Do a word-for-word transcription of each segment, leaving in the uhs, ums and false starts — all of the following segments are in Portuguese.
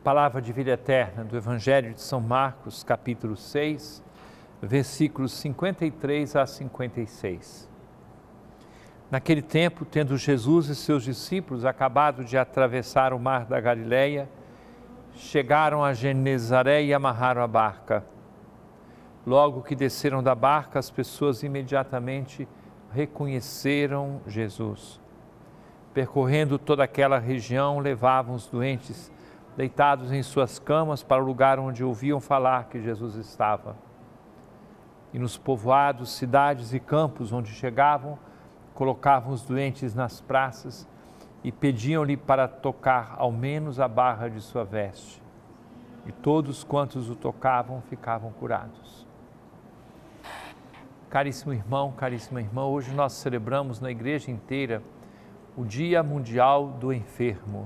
Palavra de vida eterna do Evangelho de São Marcos, capítulo seis, versículos cinquenta e três a cinquenta e seis. Naquele tempo, tendo Jesus e seus discípulos acabado de atravessar o mar da Galileia, chegaram a Genezaré e amarraram a barca. Logo que desceram da barca, as pessoas imediatamente reconheceram Jesus. Percorrendo toda aquela região, levavam os doentes deitados em suas camas para o lugar onde ouviam falar que Jesus estava. E nos povoados, cidades e campos onde chegavam, colocavam os doentes nas praças e pediam-lhe para tocar ao menos a barra de sua veste. E todos quantos o tocavam ficavam curados. Caríssimo irmão, caríssima irmã, hoje nós celebramos na igreja inteira o Dia Mundial do Enfermo.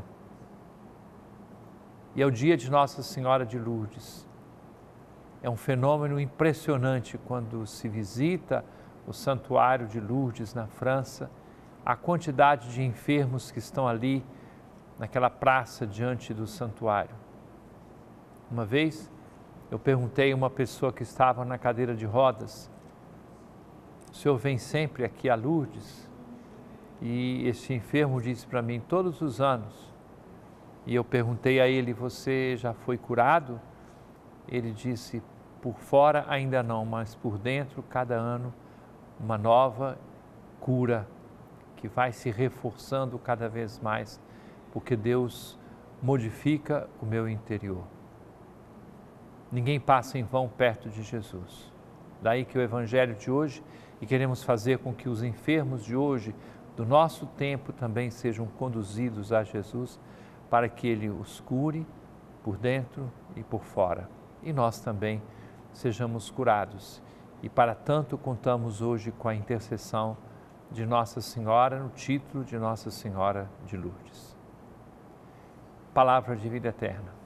E é o dia de Nossa Senhora de Lourdes. É um fenômeno impressionante quando se visita o Santuário de Lourdes na França, a quantidade de enfermos que estão ali naquela praça diante do santuário. Uma vez eu perguntei a uma pessoa que estava na cadeira de rodas: o senhor vem sempre aqui a Lourdes? E esse enfermo disse para mim: todos os anos. E eu perguntei a ele: você já foi curado? Ele disse: por fora ainda não, mas por dentro, cada ano, uma nova cura que vai se reforçando cada vez mais, porque Deus modifica o meu interior. Ninguém passa em vão perto de Jesus. Daí que o Evangelho de hoje, e queremos fazer com que os enfermos de hoje, do nosso tempo, também sejam conduzidos a Jesus, para que Ele os cure por dentro e por fora. E nós também sejamos curados. E para tanto contamos hoje com a intercessão de Nossa Senhora, no título de Nossa Senhora de Lourdes. Palavra de vida eterna.